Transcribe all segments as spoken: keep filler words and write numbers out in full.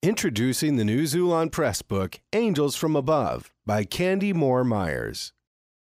Introducing the new Xulon Press book, Angels from Above, by Candy Moore Myers.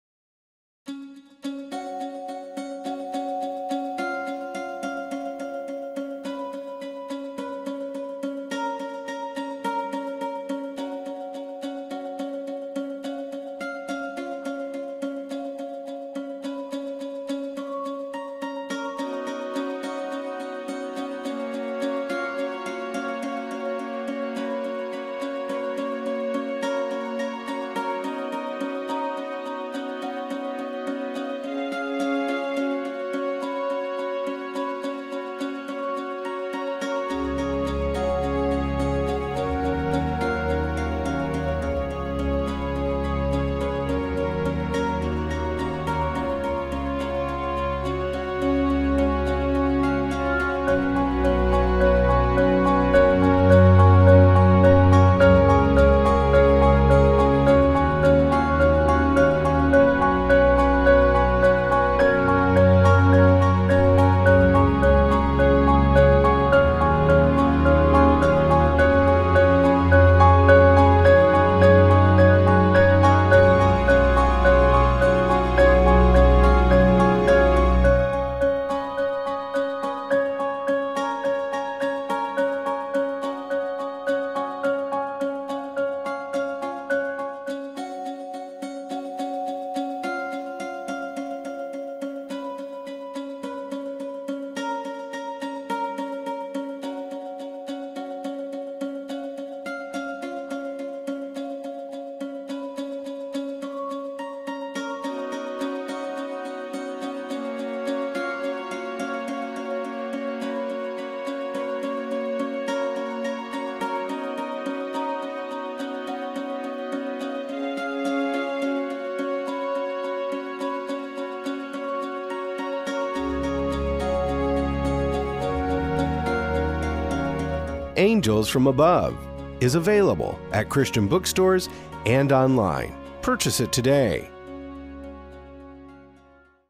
Angels from Above is available at Christian bookstores and online. Purchase it today.